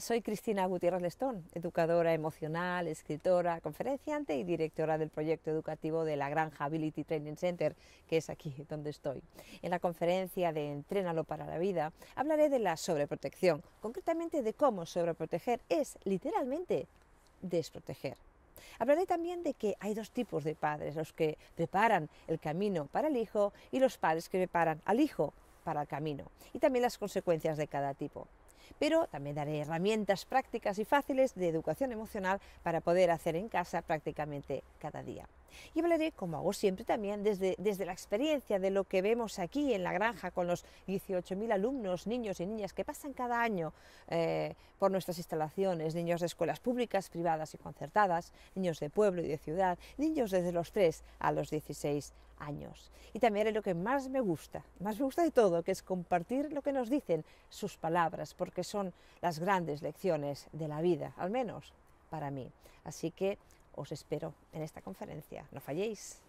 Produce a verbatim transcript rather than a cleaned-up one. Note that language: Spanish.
Soy Cristina Gutiérrez Lestón, educadora emocional, escritora, conferenciante y directora del proyecto educativo de La Granja Ability Training Center, que es aquí donde estoy. En la conferencia de Entrénalo para la vida hablaré de la sobreprotección, concretamente de cómo sobreproteger es literalmente desproteger. Hablaré también de que hay dos tipos de padres, los que preparan el camino para el hijo y los padres que preparan al hijo para el camino, y también las consecuencias de cada tipo. Pero también daré herramientas prácticas y fáciles de educación emocional para poder hacer en casa prácticamente cada día. Y hablaré, como hago siempre también, desde, desde la experiencia de lo que vemos aquí en la granja con los dieciocho mil alumnos, niños y niñas que pasan cada año eh, por nuestras instalaciones, niños de escuelas públicas, privadas y concertadas, niños de pueblo y de ciudad, niños desde los tres a los dieciséis años. Y también haré lo que más me gusta, más me gusta de todo, que es compartir lo que nos dicen, sus palabras, porque son las grandes lecciones de la vida, al menos para mí. Así que os espero en esta conferencia. No falléis.